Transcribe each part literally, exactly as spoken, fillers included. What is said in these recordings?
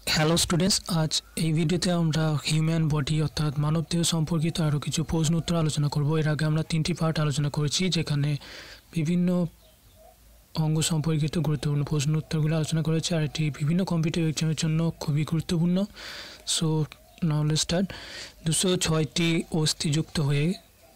Hello students, আজ এই ভিডিওতে আমরা হিউম্যান বডি অর্থাৎ মানবদেহ সম্পর্কিত আরও কিছু প্রশ্ন উত্তর আলোচনা করব। এর আগে আমরা তিনটি পার্ট আলোচনা করেছি, যেখানে বিভিন্ন অঙ্গ সম্পর্কিত গুরুত্বপূর্ণ প্রশ্ন উত্তরগুলো আলোচনা করেছি, আর এটি বিভিন্ন কম্পিটিটিভ এক্সামের জন্য খুবই গুরুত্বপূর্ণ। So now let's start. দুশো ছয়টি অস্থিযুক্ত হয়ে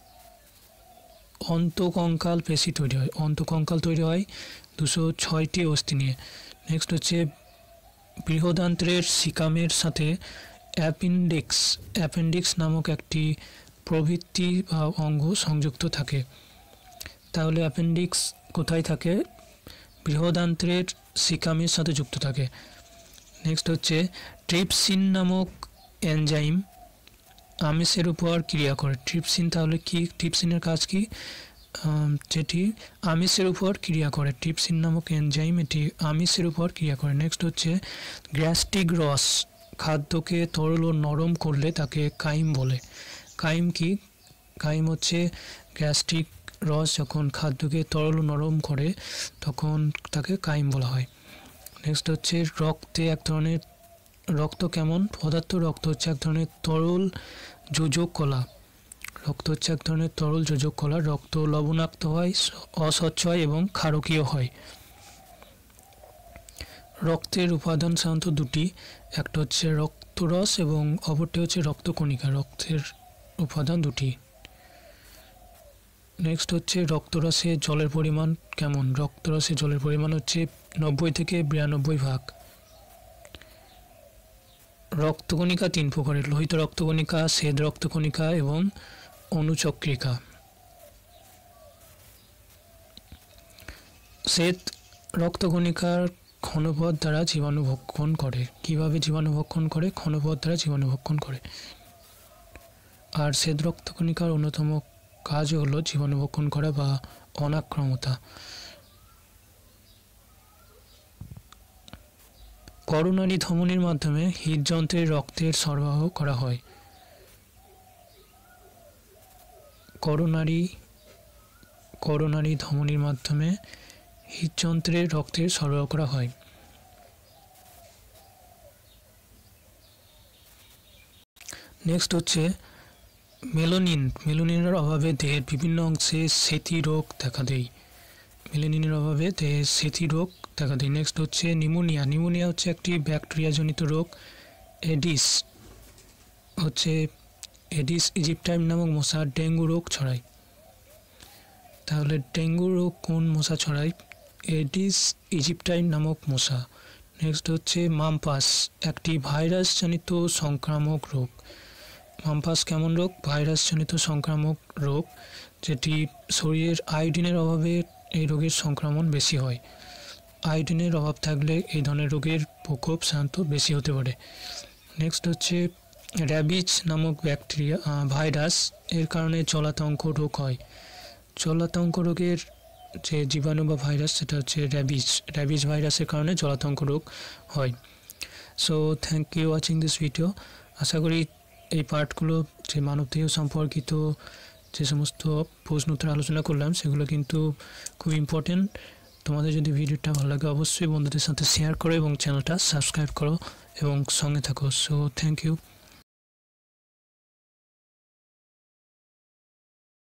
অন্তকঙ্কাল পেশি তৈরি হয়। অন্তকঙ্কাল তৈরি হয় দুশো ছয়টি অস্থি নিয়ে। নেক্সট হচ্ছে বৃহদান্ত্রের সিকামের সাথে অ্যাপেন্ডিক্স অ্যাপেন্ডিক্স নামক একটি প্রবৃত্তি বা অঙ্গ সংযুক্ত থাকে। তাহলে অ্যাপেন্ডিক্স কোথায় থাকে? বৃহদান্ত্রের সিকামের সাথে যুক্ত থাকে। নেক্সট হচ্ছে ট্রিপসিন নামক এনজাইম আমিষের উপর ক্রিয়া করে। ট্রিপসিন তাহলে কি? ট্রিপসিনের কাজ কি? যেটি আমিষের উপর ক্রিয়া করে। ট্রিপসিন নামক এনজাইম এটি আমিষের উপর ক্রিয়া করে। নেক্সট হচ্ছে গ্যাস্ট্রিক রস খাদ্যকে তরল ও নরম করলে তাকে কাইম বলে। কাইম কি? কাইম হচ্ছে গ্যাস্ট্রিক রস যখন খাদ্যকে তরল ও নরম করে তখন তাকে কাইম বলা হয়। নেক্সট হচ্ছে রক্তে এক ধরনের রক্ত কেমন পদার্থ? রক্ত হচ্ছে এক ধরনের তরল যোজক কলা। রক্ত হচ্ছে এক ধরনের তরল যোজক কলা। রক্ত লবণাক্ত হয়, অস্বচ্ছ হয় এবং ক্ষারকীয় হয়। রক্তের উপাদান সাধারণত দুটি, একটা হচ্ছে রক্তরস এবং অপরটি হচ্ছে রক্তকণিকা। রক্তের উপাদান দুটি। নেক্সট হচ্ছে রক্তরসে জলের পরিমাণ কেমন? রক্তরসে জলের পরিমাণ হচ্ছে নব্বই থেকে বিরানব্বই ভাগ। রক্তকণিকা তিন প্রকারের: লোহিত রক্তকণিকা, শ্বেত রক্তকণিকা এবং অনুচক্রিকা। শ্বেত রক্তকণিকার ক্ষণপথ দ্বারা জীবাণু ভক্ষণ করে। কিভাবে জীবাণু ভক্ষণ করে? ক্ষণপথ দ্বারা জীবাণু ভক্ষণ করে। আর শ্বেত রক্তকণিকার অন্যতম কাজ হলো জীবাণু ভক্ষণ করা বা অনাক্রমতা। করোনারি ধমনির মাধ্যমে হৃদযন্ত্রে রক্তের সরবরাহ করা হয়। করোনারি করোনারি ধমনির মাধ্যমে হৃদযন্ত্রে রক্তের সরবরাহ করা হয়। নেক্সট হচ্ছে মেলানিন। মেলানিনের অভাবে দেহের বিভিন্ন অংশে সেথি রোগ দেখা দেয়। মেলানিনের অভাবে দেহে সেথি রোগ দেখা দেয়। নেক্সট হচ্ছে নিউমোনিয়া। নিউমোনিয়া হচ্ছে একটি ব্যাকটেরিয়াজনিত রোগ। এডিস হচ্ছে এডিস ইজিপ্টাইম নামক মশা ডেঙ্গু রোগ ছড়ায়। তাহলে ডেঙ্গু রোগ কোন মশা ছড়ায়? এডিস ইজিপ্টাইম নামক মশা। নেক্সট হচ্ছে মামপাস, একটি ভাইরাসজনিত সংক্রামক রোগ। মামপাস কেমন রোগ? ভাইরাসজনিত সংক্রামক রোগ, যেটি শরীরের আয়োডিনের অভাবে এই রোগের সংক্রমণ বেশি হয়। আয়োডিনের অভাব থাকলে এই ধরনের রোগের প্রকোপ সাধারণত বেশি হতে পারে। নেক্সট হচ্ছে র্যাবিজ নামক ব্যাকটেরিয়া ভাইরাস, এর কারণে জলাতঙ্ক রোগ হয়। জলাতঙ্ক রোগের যে জীবাণু বা ভাইরাস সেটা হচ্ছে র্যাবিজ। র্যাবিজ ভাইরাসের কারণে জলাতঙ্ক রোগ হয়। So thank you watching this video. আশা করি এই পার্টগুলো যে মানবদেহ সম্পর্কিত যে সমস্ত প্রশ্ন উত্তর আলোচনা করলাম সেগুলো কিন্তু খুব ইম্পর্টেন্ট। তোমাদের যদি ভিডিওটা ভালো লাগে অবশ্যই বন্ধুদের সাথে শেয়ার করো এবং চ্যানেলটা সাবস্ক্রাইব করো এবং সঙ্গে থাকো। So thank you.